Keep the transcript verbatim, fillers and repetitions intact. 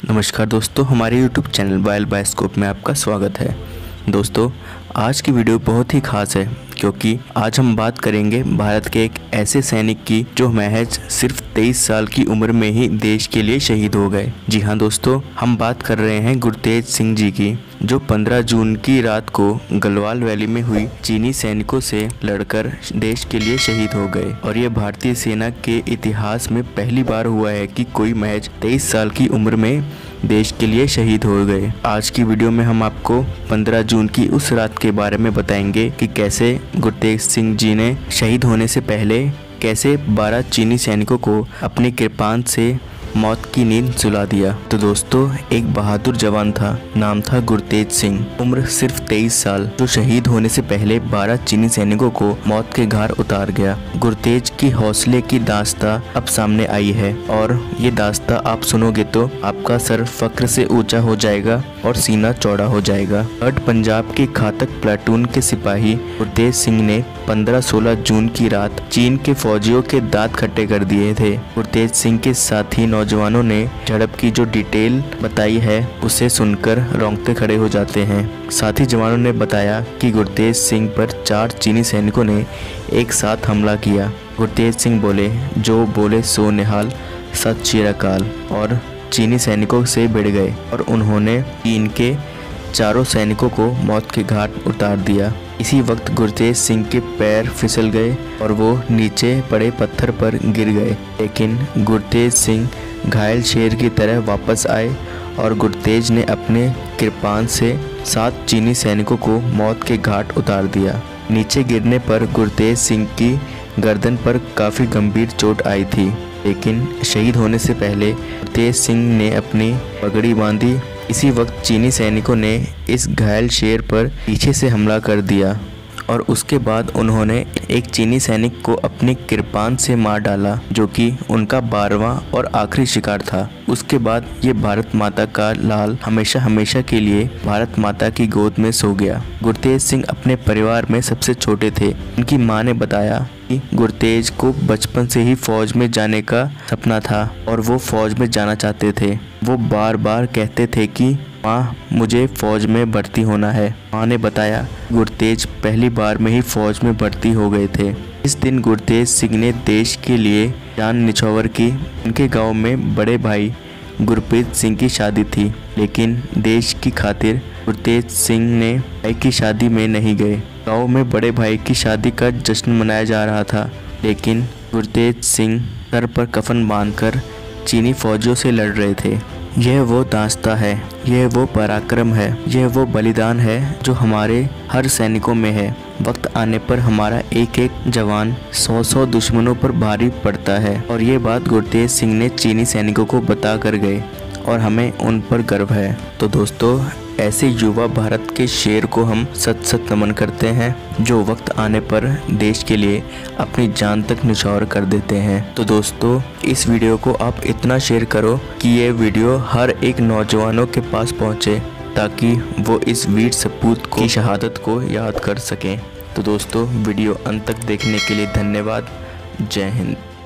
नमस्कार दोस्तों, हमारे यूट्यूब चैनल वाइल्ड बायोस्कोप में आपका स्वागत है। दोस्तों, आज की वीडियो बहुत ही खास है क्योंकि आज हम बात करेंगे भारत के एक ऐसे सैनिक की जो महज सिर्फ तेईस साल की उम्र में ही देश के लिए शहीद हो गए। जी हाँ दोस्तों, हम बात कर रहे हैं गुरतेज सिंह जी की, जो पंद्रह जून की रात को गलवान वैली में हुई चीनी सैनिकों से लड़कर देश के लिए शहीद हो गए। और ये भारतीय सेना के इतिहास में पहली बार हुआ है कि कोई महज तेईस साल की उम्र में देश के लिए शहीद हो गए। आज की वीडियो में हम आपको पंद्रह जून की उस रात के बारे में बताएंगे कि कैसे गुरतेज सिंह जी ने शहीद होने से पहले कैसे बारह चीनी सैनिकों को अपनी कृपाण से मौत की नींद सुला दिया। तो दोस्तों, एक बहादुर जवान था, नाम था गुरतेज सिंह, उम्र सिर्फ तेईस साल, जो शहीद होने से पहले बारह चीनी सैनिकों को मौत के घाट उतार गया। गुरतेज की हौसले की दास्तां अब सामने आई है और ये दास्तां आप सुनोगे तो आपका सर फक्र से ऊंचा हो जाएगा और सीना चौड़ा हो जाएगा। थर्ड पंजाब के घातक प्लाटून के सिपाही गुरतेज सिंह ने पंद्रह सोलह जून की रात चीन के फौजियों के दांत खट्टे कर दिए थे। गुरतेज सिंह के साथी नौजवानों ने झड़प की जो डिटेल बताई है उसे सुनकर रोंगटे खड़े हो जाते हैं। साथी जवानों ने बताया कि गुरतेज सिंह पर चार चीनी सैनिकों ने एक साथ हमला किया। गुरतेज सिंह बोले, जो बोले सो निहाल, सत श्री अकाल, और चीनी सैनिकों से भिड़ गए और उन्होंने चीन के चारों सैनिकों को मौत के घाट उतार दिया। इसी वक्त गुरतेज सिंह के पैर फिसल गए और वो नीचे पड़े पत्थर पर गिर गए, लेकिन गुरतेज सिंह घायल शेर की तरह वापस आए और गुरतेज ने अपने कृपाण से सात चीनी सैनिकों को मौत के घाट उतार दिया। नीचे गिरने पर गुरतेज सिंह की गर्दन पर काफ़ी गंभीर चोट आई थी, लेकिन शहीद होने से पहले गुरतेज सिंह ने अपनी पगड़ी बांधी। इसी वक्त चीनी सैनिकों ने इस घायल शेर पर पीछे से हमला कर दिया और उसके बाद उन्होंने एक चीनी सैनिक को अपनी कृपाण से मार डाला, जो कि उनका बारहवां और आखिरी शिकार था। उसके बाद ये भारत माता का लाल हमेशा हमेशा के लिए भारत माता की गोद में सो गया। गुरतेज सिंह अपने परिवार में सबसे छोटे थे। उनकी मां ने बताया कि गुरतेज को बचपन से ही फौज में जाने का सपना था और वो फौज में जाना चाहते थे। वो बार बार कहते थे कि माँ, मुझे फौज में भर्ती होना है। माँ ने बताया गुरतेज पहली बार में ही फौज में भर्ती हो गए थे। इस दिन गुरतेज सिंह ने देश के लिए जान निछावर की। उनके गांव में बड़े भाई गुरप्रीत सिंह की शादी थी, लेकिन देश की खातिर गुरतेज सिंह ने भाई की शादी में नहीं गए। गांव में बड़े भाई की शादी का जश्न मनाया जा रहा था, लेकिन गुरतेज सिंह सर पर कफन बांधकर चीनी फौजियों से लड़ रहे थे। यह वो दास्तां है, यह वो पराक्रम है, यह वो बलिदान है जो हमारे हर सैनिकों में है। वक्त आने पर हमारा एक एक जवान सौ सौ दुश्मनों पर भारी पड़ता है, और ये बात गुरतेज सिंह ने चीनी सैनिकों को बता कर गए और हमें उन पर गर्व है। तो दोस्तों, ऐसे युवा भारत के शेर को हम सत सत नमन करते हैं, जो वक्त आने पर देश के लिए अपनी जान तक न्यौछावर कर देते हैं। तो दोस्तों, इस वीडियो को आप इतना शेयर करो कि ये वीडियो हर एक नौजवानों के पास पहुंचे, ताकि वो इस वीर सपूत की शहादत को याद कर सकें। तो दोस्तों, वीडियो अंत तक देखने के लिए धन्यवाद। जय हिंद।